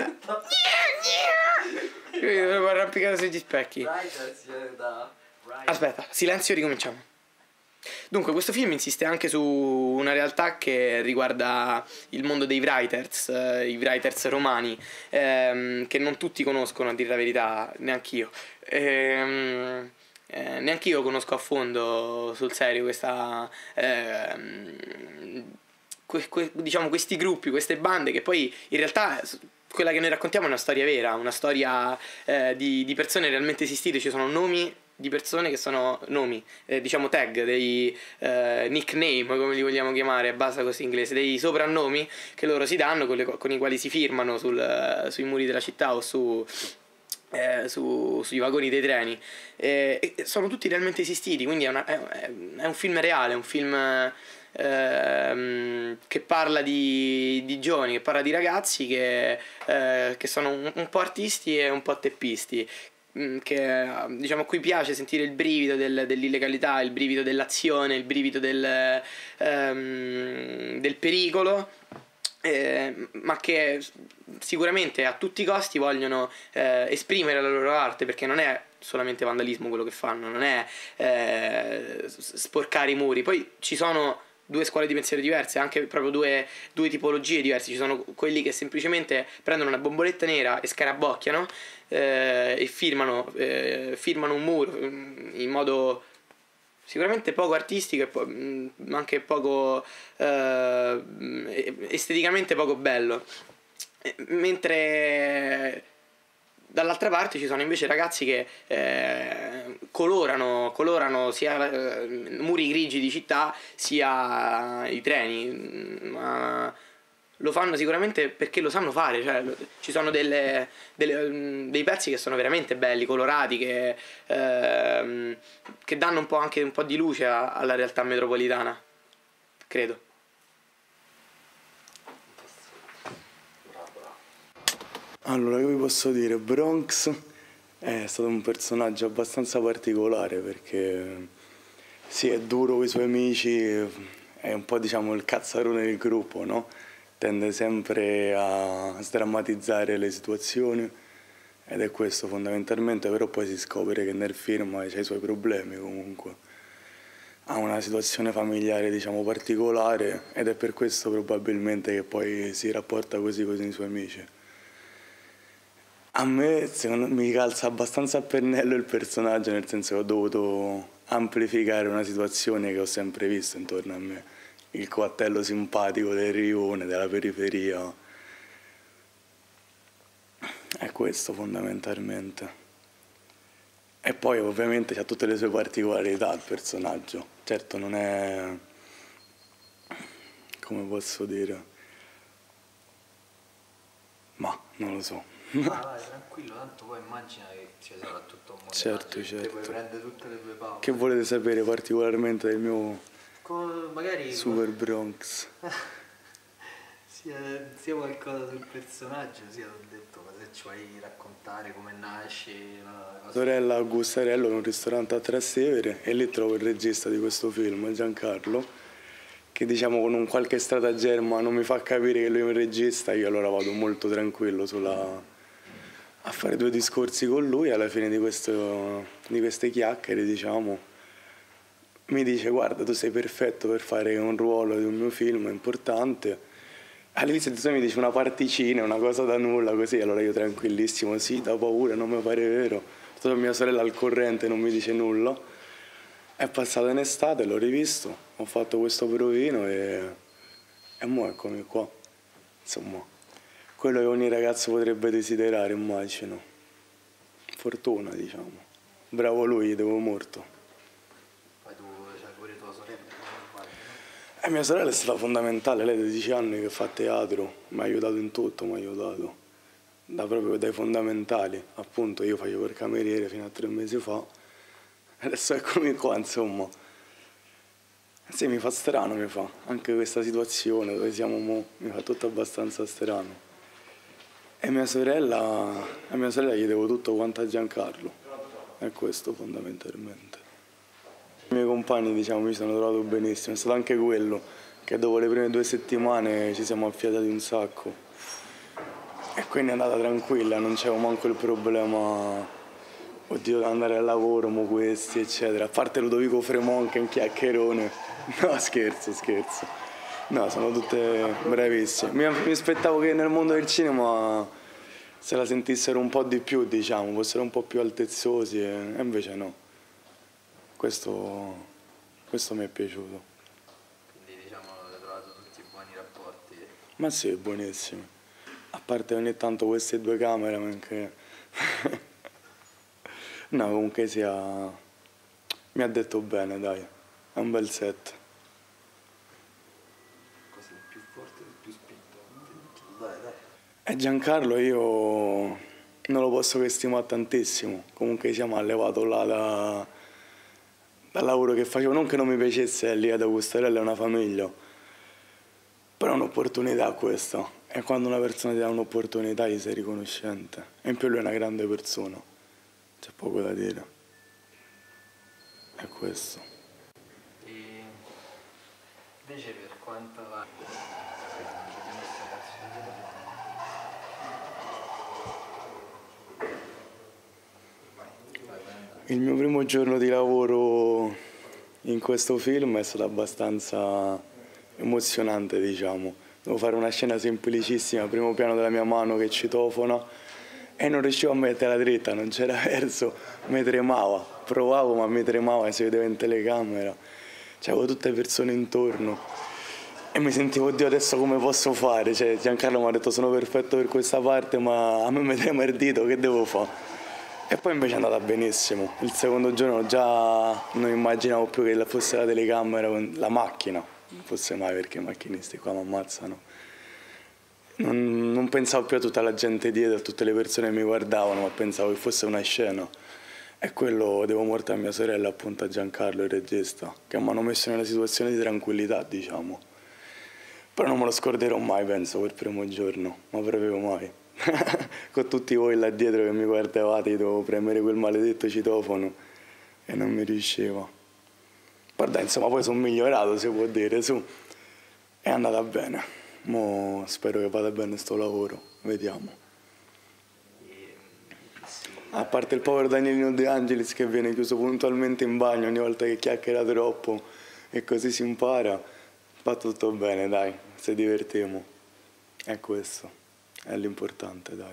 Io devo arrampicare sugli specchi. Writers da... Aspetta, silenzio, ricominciamo. Dunque, questo film insiste anche su una realtà che riguarda il mondo dei writers, eh, i writers romani, ehm, che non tutti conoscono, a dire la verità, neanch'io. Ehm, eh, neanch'io conosco a fondo, sul serio, questa... ehm, que- que- diciamo questi gruppi, queste bande, che poi in realtà... Quella che noi raccontiamo è una storia vera, una storia eh, di, di persone realmente esistite. Ci sono nomi di persone che sono nomi, eh, diciamo tag, dei eh, nickname, come li vogliamo chiamare, basta così in inglese, dei soprannomi che loro si danno, con, le, con i quali si firmano sul, sui muri della città o su, eh, su, sui vagoni dei treni. Eh, e sono tutti realmente esistiti, quindi è, una, è, è un film reale, è un film... Ehm, che parla di, di giovani, che parla di ragazzi che, eh, che sono un, un po' artisti e un po' teppisti, che diciamo a cui piace sentire il brivido del, dell'illegalità, il brivido dell'azione, il brivido del, ehm, del pericolo, eh, ma che sicuramente a tutti i costi vogliono eh, esprimere la loro arte, perché non è solamente vandalismo quello che fanno, non è eh, sporcare i muri. Poi ci sono due scuole di pensiero diverse, anche proprio due, due tipologie diverse. Ci sono quelli che semplicemente prendono una bomboletta nera e scarabocchiano eh, e firmano, eh, firmano un muro in modo sicuramente poco artistico e po- anche poco eh, esteticamente poco bello, mentre dall'altra parte ci sono invece ragazzi che eh, colorano, colorano sia eh, muri grigi di città sia i treni, ma lo fanno sicuramente perché lo sanno fare. Cioè, ci sono delle, delle, dei pezzi che sono veramente belli, colorati, che, eh, che danno un po' anche un po' di luce a, alla realtà metropolitana, credo. Allora, che vi posso dire? Bronx è stato un personaggio abbastanza particolare perché sì, è duro con i suoi amici, è un po' diciamo il cazzarone del gruppo, no? Tende sempre a sdrammatizzare le situazioni ed è questo fondamentalmente, però poi si scopre che nel film ha i suoi problemi comunque. Ha una situazione familiare diciamo particolare ed è per questo probabilmente che poi si rapporta così con i suoi amici. A me secondo me mi calza abbastanza a pennello il personaggio, nel senso che ho dovuto amplificare una situazione che ho sempre visto intorno a me, il coattello simpatico del rione, della periferia. È questo fondamentalmente. E poi ovviamente ha tutte le sue particolarità il personaggio. Certo non è, come posso dire, ma non lo so. Ah, vai, tranquillo, tanto poi immagina che ci sarà tutto un montaggio, Certo, certo. puoi prendere tutte le tue paure. Che volete sapere particolarmente del mio Come, magari Super Bronx? sia, sia qualcosa sul personaggio, sia ho detto se ci vuoi raccontare come nasce la cosa. Sorella Augustarello in un ristorante a Trastevere e lì trovo il regista di questo film, Giancarlo, che diciamo con un qualche stratagemma non mi fa capire che lui è un regista. Io allora vado molto tranquillo sulla... a fare due discorsi con lui. Alla fine di, questo, di queste chiacchiere diciamo mi dice guarda tu sei perfetto per fare un ruolo di un mio film importante. All'inizio mi dice una particina, una cosa da nulla così, allora io tranquillissimo sì, da paura, non mi pare vero, tutta mia sorella al corrente non mi dice nulla. È passata in estate, l'ho rivisto, ho fatto questo provino e, e mo eccomi qua. Insomma, quello che ogni ragazzo potrebbe desiderare, immagino. Fortuna, diciamo. Bravo lui, gli devo molto. Poi tu c'hai pure tua sorella, non E mia sorella è stata fondamentale, lei ha dodici anni che fa teatro, mi ha aiutato in tutto, mi ha aiutato. Da proprio dai fondamentali. Appunto io facevo il cameriere fino a tre mesi fa. Adesso eccomi qua, insomma. Sì, mi fa strano, mi fa. Anche questa situazione dove siamo mo, mi fa tutto abbastanza strano. E mia sorella, a mia sorella gli devo tutto quanto a Giancarlo. È questo fondamentalmente. I miei compagni, diciamo, mi sono trovato benissimo. È stato anche quello che dopo le prime due settimane ci siamo affiatati un sacco. E quindi è andata tranquilla, non c'avevo manco il problema oddio, devo andare al lavoro, mo questi, eccetera. A parte Ludovico Fremon che è un chiacchierone. No, scherzo, scherzo. No, sono tutte bravissime. Mi, mi aspettavo che nel mondo del cinema se la sentissero un po' di più, diciamo, fossero un po' più altezzosi, e, e invece no. Questo, questo mi è piaciuto. Quindi diciamo avete trovato tutti buoni rapporti? Ma sì, buonissimi. A parte ogni tanto queste due camere, anche... No, comunque sia... Mi ha detto bene, dai. È un bel set. Cos'è il più forte e il più spinto? Dai, dai. E Giancarlo io non lo posso che stimare tantissimo. Comunque sia, mi ha levato là da, dal lavoro che facevo. Non che non mi piacesse lì ad Augustarella, è una famiglia. Però è un'opportunità questa. E quando una persona ti dà un'opportunità gli sei riconoscente. E in più lui è una grande persona. C'è poco da dire. È questo. E invece per quanto va... Il mio primo giorno di lavoro in questo film è stato abbastanza emozionante, diciamo. Devo fare una scena semplicissima, primo piano della mia mano che citofona e non riuscivo a metterla dritta, non c'era verso, mi tremava. Provavo ma mi tremava, si vedeva in telecamera. C'avevo tutte le persone intorno e mi sentivo, oddio, adesso come posso fare? Cioè, Giancarlo mi ha detto sono perfetto per questa parte ma a me mi trema il dito, che devo fare? E poi invece è andata benissimo. Il secondo giorno già non immaginavo più che fosse la telecamera, la macchina, non fosse mai, perché i macchinisti qua mi ammazzano. Non, non pensavo più a tutta la gente dietro, a tutte le persone che mi guardavano, ma pensavo che fosse una scena. E quello devo molto a mia sorella, appunto a Giancarlo, il regista, che mi hanno messo nella situazione di tranquillità, diciamo. Però non me lo scorderò mai, penso, quel primo giorno, ma proprio mai. Con tutti voi là dietro che mi guardavate, dovevo premere quel maledetto citofono e non mi riusciva. Guarda, insomma, poi sono migliorato, si può dire, su. È andata bene. Mo spero che vada bene sto lavoro, vediamo. A parte il povero Danielino De Angelis che viene chiuso puntualmente in bagno ogni volta che chiacchiera troppo e così si impara, va tutto bene, dai, se divertiamo. È questo. È l'importante, dai.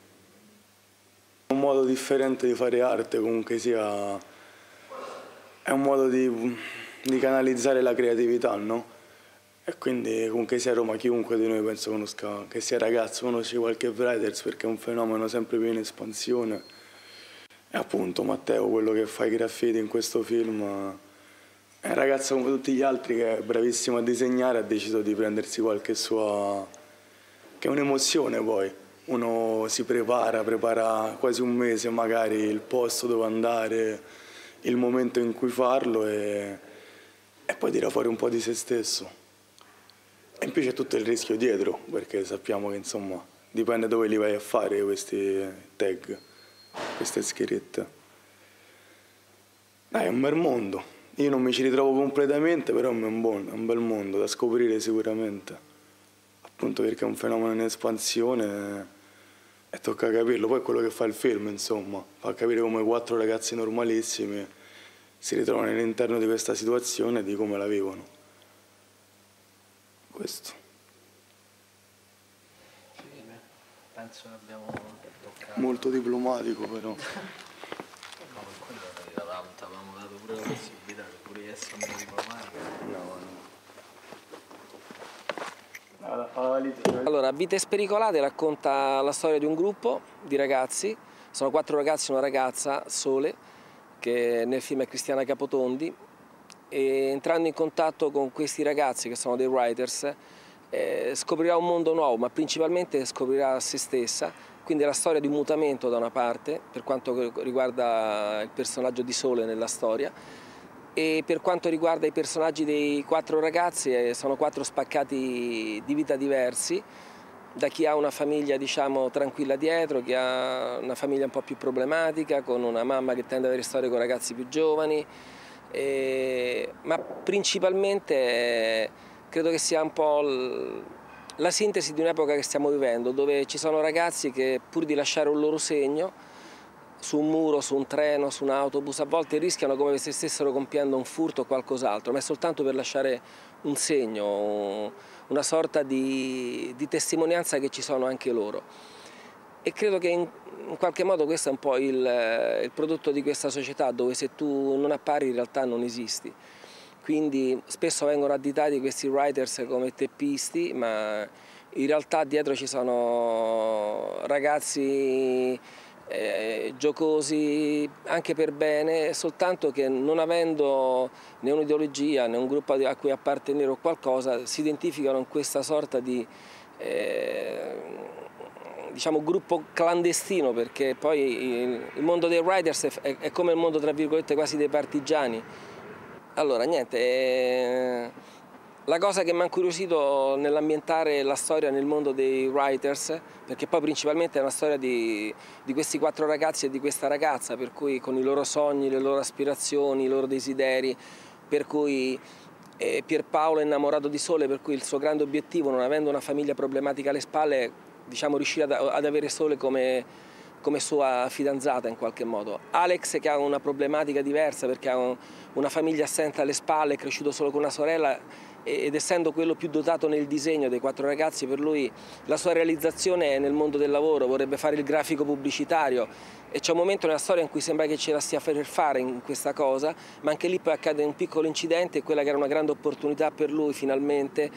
Un modo differente di fare arte, comunque sia, è un modo di, di canalizzare la creatività, no? E quindi comunque sia a Roma chiunque di noi penso conosca, che sia ragazzo, conosce qualche writers perché è un fenomeno sempre più in espansione. E appunto Matteo, quello che fa i graffiti in questo film, è un ragazzo come tutti gli altri che è bravissimo a disegnare, ha deciso di prendersi qualche sua... che è un'emozione poi, uno si prepara, prepara quasi un mese magari il posto dove andare, il momento in cui farlo e, e poi tira fuori un po' di se stesso. E in più c'è tutto il rischio dietro, perché sappiamo che insomma dipende dove li vai a fare questi tag, queste scritte. Dai, è un bel mondo, io non mi ci ritrovo completamente, però è un bel, è un bel mondo da scoprire sicuramente. Appunto perché è un fenomeno in espansione e tocca capirlo. Poi è quello che fa il film, insomma, fa capire come quattro ragazzi normalissimi si ritrovano all'interno di questa situazione e di come la vivono. Questo. Sì, penso che abbiamo toccato. Molto diplomatico però. No, per quello noi avevamo dato pure la possibilità che pure di essere un diplomatico. No, no. Allora, Vite Spericolate racconta la storia di un gruppo di ragazzi, sono quattro ragazzi e una ragazza sole, che nel film è Cristiana Capotondi, e entrando in contatto con questi ragazzi che sono dei writers eh, scoprirà un mondo nuovo, ma principalmente scoprirà se stessa, quindi è la storia di un mutamento da una parte, per quanto riguarda il personaggio di Sole nella storia, e per quanto riguarda i personaggi dei quattro ragazzi eh, sono quattro spaccati di vita diversi, da chi ha una famiglia diciamo tranquilla dietro, chi ha una famiglia un po' più problematica, con una mamma che tende ad avere storie con ragazzi più giovani, eh, ma principalmente eh, credo che sia un po' l- la sintesi di un'epoca che stiamo vivendo, dove ci sono ragazzi che pur di lasciare un loro segno su un muro, su un treno, su un autobus, a volte rischiano come se stessero compiendo un furto o qualcos'altro, ma è soltanto per lasciare un segno, una sorta di, di testimonianza che ci sono anche loro. E credo che in, in qualche modo questo è un po' il, il prodotto di questa società, dove se tu non appari in realtà non esisti. Quindi spesso vengono additati questi writers come teppisti, ma in realtà dietro ci sono ragazzi eh, giocosi anche per bene, soltanto che non avendo né un'ideologia né un gruppo a cui appartenere o qualcosa, si identificano in questa sorta di eh, diciamo gruppo clandestino, perché poi il mondo dei writers è, è come il mondo tra virgolette quasi dei partigiani. Allora niente, eh, la cosa che mi ha incuriosito nell'ambientare la storia nel mondo dei writers, perché poi principalmente è una storia di, di questi quattro ragazzi e di questa ragazza, per cui con i loro sogni, le loro aspirazioni, i loro desideri, per cui eh, Pierpaolo è innamorato di Sole, per cui il suo grande obiettivo, non avendo una famiglia problematica alle spalle, è diciamo, riuscire ad, ad avere Sole come, come sua fidanzata in qualche modo. Alex, che ha una problematica diversa perché ha un, una famiglia assente alle spalle, è cresciuto solo con una sorella, ed essendo quello più dotato nel disegno dei quattro ragazzi, per lui la sua realizzazione è nel mondo del lavoro, vorrebbe fare il grafico pubblicitario, e c'è un momento nella storia in cui sembra che ce la stia per fare in questa cosa, ma anche lì poi accade un piccolo incidente e quella che era una grande opportunità per lui finalmente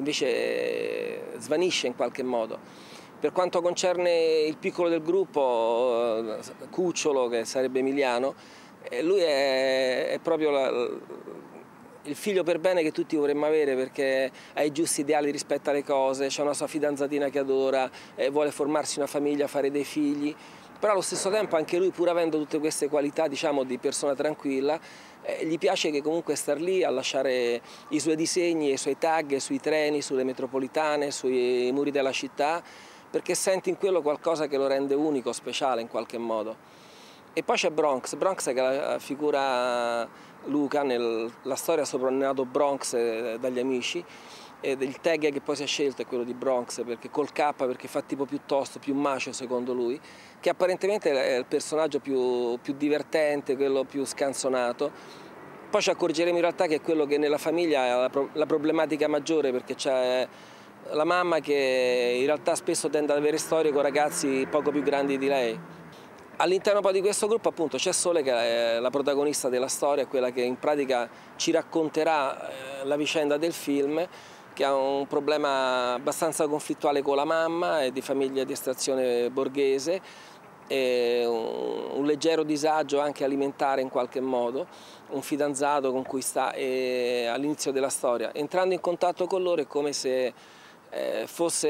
invece svanisce in qualche modo. Per quanto concerne il piccolo del gruppo, Cucciolo, che sarebbe Emiliano, lui è, è proprio la, il figlio per bene che tutti vorremmo avere, perché ha i giusti ideali rispetto alle cose, c'è una sua fidanzatina che adora, eh, vuole formarsi una famiglia, fare dei figli, però allo stesso tempo anche lui, pur avendo tutte queste qualità diciamo di persona tranquilla, eh, gli piace che comunque star lì a lasciare i suoi disegni e i suoi tag sui treni, sulle metropolitane, sui muri della città, perché sente in quello qualcosa che lo rende unico, speciale in qualche modo. E poi c'è Bronx, Bronx che la figura Luca, nella storia soprannominato Bronx eh, dagli amici, ed il tag che poi si è scelto è quello di Bronx, perché col K, perché fa tipo più tosto, più macio secondo lui, che apparentemente è il personaggio più, più divertente, quello più scanzonato. Poi ci accorgeremo in realtà che è quello che nella famiglia è la, pro la problematica maggiore, perché c'è la mamma che in realtà spesso tende ad avere storie con ragazzi poco più grandi di lei. All'interno poi di questo gruppo appunto c'è Sole, che è la protagonista della storia, quella che in pratica ci racconterà la vicenda del film, che ha un problema abbastanza conflittuale con la mamma, è di famiglia di estrazione borghese, e un, un leggero disagio anche alimentare in qualche modo, un fidanzato con cui sta all'inizio della storia. Entrando in contatto con loro è come se eh, fosse...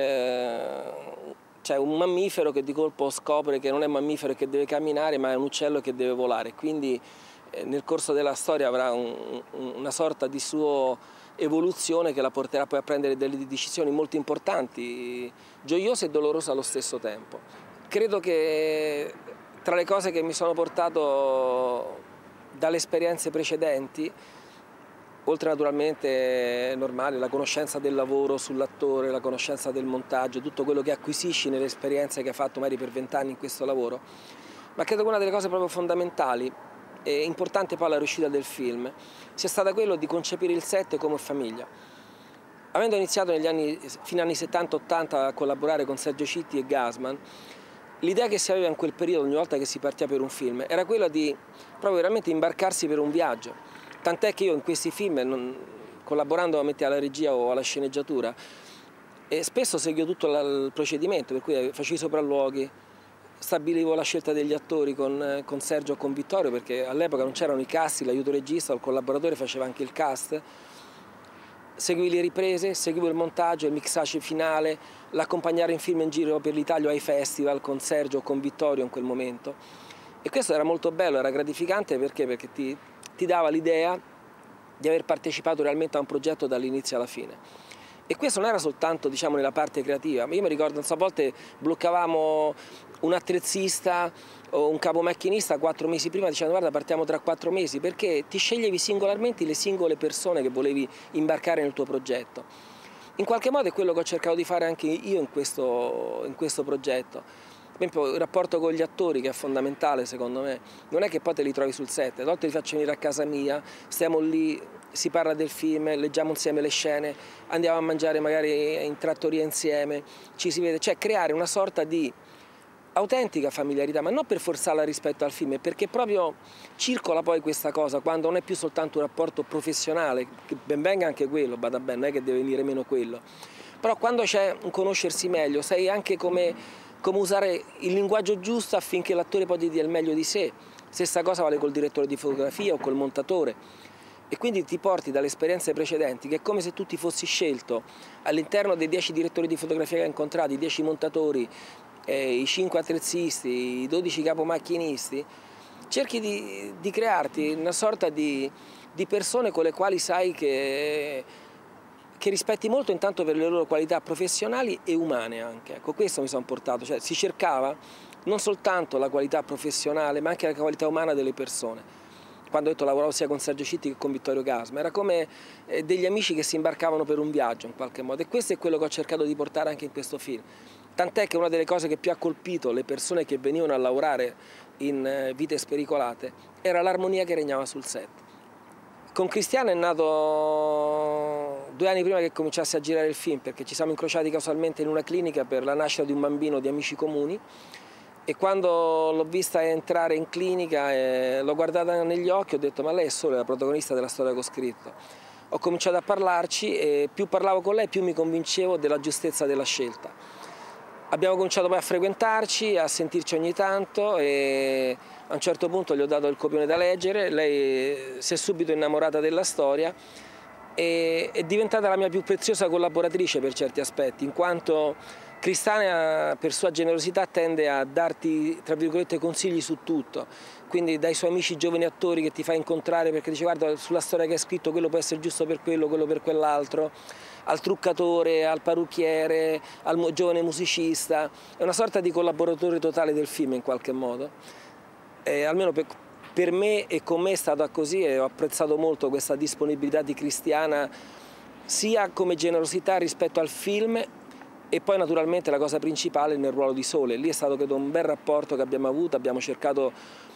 Eh, C'è un mammifero che di colpo scopre che non è un mammifero che deve camminare, ma è un uccello che deve volare. Quindi eh, nel corso della storia avrà un, un, una sorta di sua evoluzione che la porterà poi a prendere delle decisioni molto importanti, gioiose e dolorose allo stesso tempo. Credo che tra le cose che mi sono portato dalle esperienze precedenti, oltre naturalmente normale, la conoscenza del lavoro sull'attore, la conoscenza del montaggio, tutto quello che acquisisci nelle esperienze che hai fatto magari per vent'anni in questo lavoro, ma credo che una delle cose proprio fondamentali e importante poi alla riuscita del film sia stata quello di concepire il set come famiglia. Avendo iniziato negli anni, fino agli anni settanta ottanta a collaborare con Sergio Citti e Gassman, l'idea che si aveva in quel periodo ogni volta che si partiva per un film era quella di proprio veramente imbarcarsi per un viaggio. Tant'è che io in questi film, non, collaborando alla regia o alla sceneggiatura, e spesso seguivo tutto il procedimento, per cui facevo i sopralluoghi, stabilivo la scelta degli attori con, con Sergio o con Vittorio, perché all'epoca non c'erano i cast, l'aiuto regista o il collaboratore faceva anche il cast. Seguivo le riprese, seguivo il montaggio, il mixage finale, l'accompagnare in film in giro per l'Italia ai festival con Sergio o con Vittorio in quel momento. E questo era molto bello, era gratificante perché, perché ti... ti dava l'idea di aver partecipato realmente a un progetto dall'inizio alla fine. E questo non era soltanto diciamo, nella parte creativa, ma io mi ricordo, non so, a volte bloccavamo un attrezzista o un capomacchinista quattro mesi prima dicendo guarda partiamo tra quattro mesi, perché ti sceglievi singolarmente le singole persone che volevi imbarcare nel tuo progetto. In qualche modo è quello che ho cercato di fare anche io in questo, in questo progetto. esempio il rapporto con gli attori, che è fondamentale secondo me, non è che poi te li trovi sul set, a volte li faccio venire a casa mia, stiamo lì, si parla del film, leggiamo insieme le scene, andiamo a mangiare magari in trattoria insieme, ci si vede, cioè creare una sorta di autentica familiarità, ma non per forzarla rispetto al film, perché proprio circola poi questa cosa, quando non è più soltanto un rapporto professionale, che ben venga anche quello, bada bene, non è che deve venire meno quello, però quando c'è un conoscersi meglio, sai anche come, come usare il linguaggio giusto affinché l'attore poi ti dia il meglio di sé. Stessa cosa vale col direttore di fotografia o col montatore. E quindi ti porti dalle esperienze precedenti, che è come se tu ti fossi scelto all'interno dei dieci direttori di fotografia che hai incontrato, i dieci montatori, eh, i cinque attrezzisti, i dodici capomacchinisti, cerchi di, di crearti una sorta di, di persone con le quali sai che, che rispetti molto, intanto per le loro qualità professionali e umane anche. Ecco, questo mi sono portato, cioè si cercava non soltanto la qualità professionale, ma anche la qualità umana delle persone. Quando ho detto lavoravo sia con Sergio Citti che con Vittorio Gasma, era come eh, degli amici che si imbarcavano per un viaggio in qualche modo, e questo è quello che ho cercato di portare anche in questo film. Tant'è che una delle cose che più ha colpito le persone che venivano a lavorare in eh, Vite Spericolate era l'armonia che regnava sul set. Con Cristiano è nato due anni prima che cominciasse a girare il film, perché ci siamo incrociati casualmente in una clinica per la nascita di un bambino di amici comuni, e quando l'ho vista entrare in clinica e l'ho guardata negli occhi ho detto: ma lei è solo la protagonista della storia che ho scritto. Ho cominciato a parlarci e più parlavo con lei più mi convincevo della giustezza della scelta. Abbiamo cominciato poi a frequentarci, a sentirci ogni tanto, e a un certo punto gli ho dato il copione da leggere, lei si è subito innamorata della storia e è diventata la mia più preziosa collaboratrice per certi aspetti, in quanto Cristiana per sua generosità tende a darti, tra virgolette, consigli su tutto, quindi dai suoi amici giovani attori che ti fa incontrare perché dice: guarda, sulla storia che hai scritto quello può essere giusto per quello, quello per quell'altro, al truccatore, al parrucchiere, al giovane musicista, è una sorta di collaboratore totale del film in qualche modo, e almeno per, per me e con me è stato così, e ho apprezzato molto questa disponibilità di Cristiana sia come generosità rispetto al film. E poi naturalmente la cosa principale nel ruolo di Sole, lì è stato credo un bel rapporto che abbiamo avuto, abbiamo cercato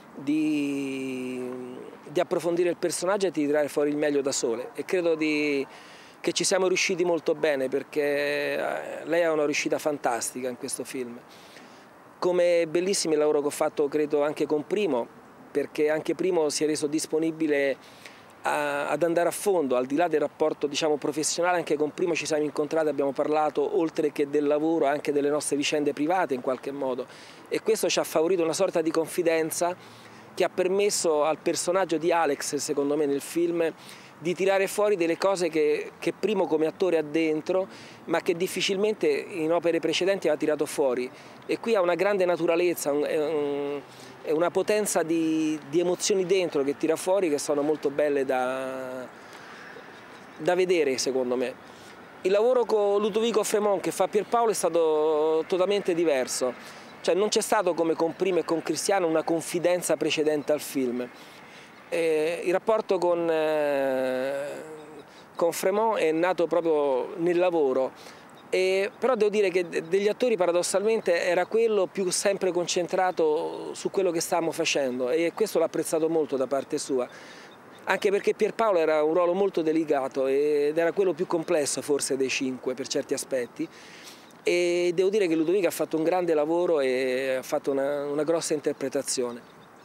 di, di approfondire il personaggio e di tirare fuori il meglio da Sole, e credo di, che ci siamo riusciti molto bene, perché lei ha una riuscita fantastica in questo film. Come bellissimo il lavoro che ho fatto credo anche con Primo, perché anche Primo si è reso disponibile ad andare a fondo, al di là del rapporto diciamo professionale. Anche con Primo ci siamo incontrati, abbiamo parlato oltre che del lavoro anche delle nostre vicende private in qualche modo, e questo ci ha favorito una sorta di confidenza che ha permesso al personaggio di Alex, secondo me nel film, di tirare fuori delle cose che, che Primo come attore ha dentro, ma che difficilmente in opere precedenti aveva tirato fuori, e qui ha una grande naturalezza, un, un, una potenza di, di emozioni dentro che tira fuori, che sono molto belle da, da vedere secondo me. Il lavoro con Ludovico Fremont che fa Pierpaolo è stato totalmente diverso, cioè non c'è stato come con Primo e con Cristiano una confidenza precedente al film. Eh, il rapporto con, eh, con Fremont è nato proprio nel lavoro. E, però devo dire che degli attori paradossalmente era quello più sempre concentrato su quello che stavamo facendo, e questo l'ho apprezzato molto da parte sua, anche perché Pierpaolo era un ruolo molto delicato ed era quello più complesso forse dei cinque per certi aspetti, e devo dire che Ludovico ha fatto un grande lavoro e ha fatto una, una grossa interpretazione.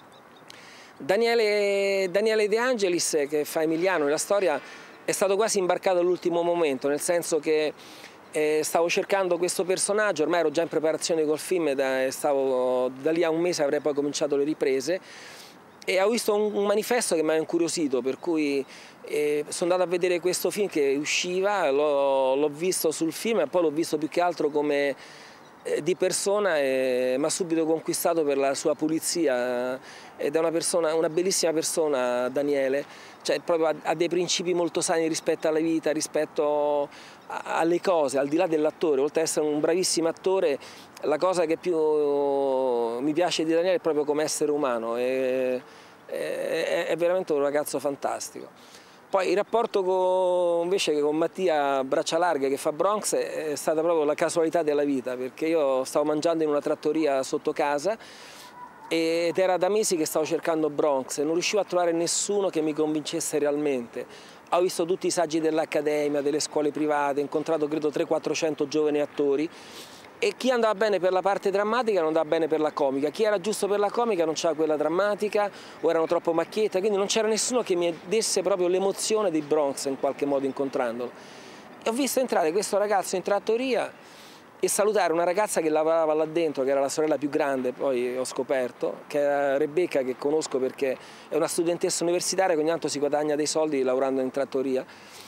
Daniele, Daniele De Angelis, che fa Emiliano nella storia, è stato quasi imbarcato all'ultimo momento, nel senso che Eh, stavo cercando questo personaggio, ormai ero già in preparazione col film, da, stavo, da lì a un mese avrei poi cominciato le riprese, e ho visto un, un manifesto che mi ha incuriosito, per cui eh, sono andato a vedere questo film che usciva, l'ho visto sul film e poi l'ho visto più che altro come eh, di persona, e mi ha subito conquistato per la sua pulizia, ed è una, persona, una bellissima persona Daniele, cioè proprio ha, ha dei principi molto sani rispetto alla vita, rispetto alle cose, al di là dell'attore. Oltre ad essere un bravissimo attore, la cosa che più mi piace di Daniele è proprio come essere umano, è, è, è veramente un ragazzo fantastico. Poi il rapporto con, invece con Mattia Braccialarga che fa Bronx è stata proprio la casualità della vita, perché io stavo mangiando in una trattoria sotto casa ed era da mesi che stavo cercando Bronx e non riuscivo a trovare nessuno che mi convincesse realmente. Ho visto tutti i saggi dell'Accademia, delle scuole private, ho incontrato credo trecento quattrocento giovani attori e chi andava bene per la parte drammatica non andava bene per la comica, chi era giusto per la comica non c'era quella drammatica o erano troppo macchiette, quindi non c'era nessuno che mi desse proprio l'emozione di Bronx in qualche modo incontrandolo. E ho visto entrare questo ragazzo in trattoria e salutare una ragazza che lavorava là dentro, che era la sorella più grande, poi ho scoperto, che era Rebecca, che conosco perché è una studentessa universitaria che ogni tanto si guadagna dei soldi lavorando in trattoria.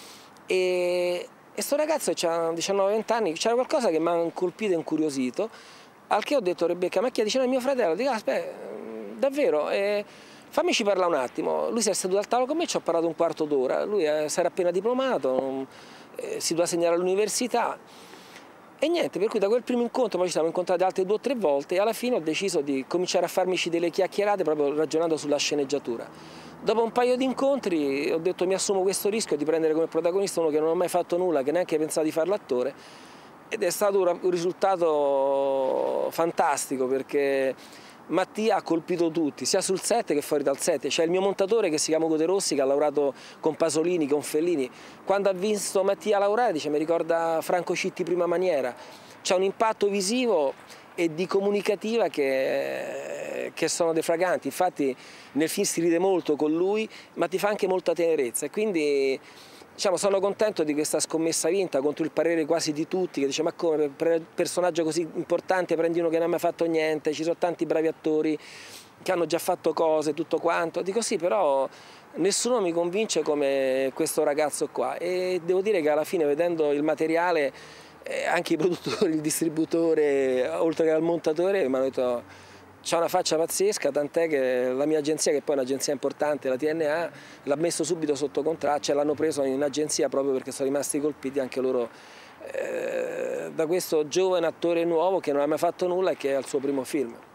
E E sto ragazzo ha diciannove venti anni, c'era qualcosa che mi ha colpito e incuriosito, al che ho detto a Rebecca, ma chi è? Dice, no, è mio fratello, dico, aspetta, davvero, eh, fammici parlare un attimo. Lui si è seduto al tavolo con me, ci ho parlato un quarto d'ora, lui eh, si era appena diplomato, eh, si doveva segnare all'università, e niente, per cui da quel primo incontro poi ci siamo incontrati altre due o tre volte e alla fine ho deciso di cominciare a farmici delle chiacchierate proprio ragionando sulla sceneggiatura. Dopo un paio di incontri ho detto mi assumo questo rischio di prendere come protagonista uno che non ha mai fatto nulla, che neanche pensava di fare l'attore, ed è stato un risultato fantastico perché Mattia ha colpito tutti, sia sul set che fuori dal set. C'è il mio montatore che si chiama Ugo De Rossi, che ha lavorato con Pasolini, con Fellini. Quando ha visto Mattia lavorare dice mi ricorda Franco Citti prima maniera. C'è un impatto visivo e di comunicativa che, che sono defraganti. Infatti nel film si ride molto con lui, ma ti fa anche molta tenerezza e quindi diciamo, sono contento di questa scommessa vinta contro il parere quasi di tutti che dice ma come per un personaggio così importante prendi uno che non ha mai fatto niente, ci sono tanti bravi attori che hanno già fatto cose, tutto quanto. Dico sì, però nessuno mi convince come questo ragazzo qua e devo dire che alla fine vedendo il materiale eh, anche i produttori, il distributore, oltre che al montatore mi hanno detto c'ha una faccia pazzesca, tant'è che la mia agenzia, che poi è un'agenzia importante, la T N A, l'ha messo subito sotto contratto, cioè l'hanno preso in agenzia proprio perché sono rimasti colpiti anche loro eh, da questo giovane attore nuovo che non ha mai fatto nulla e che è al suo primo film.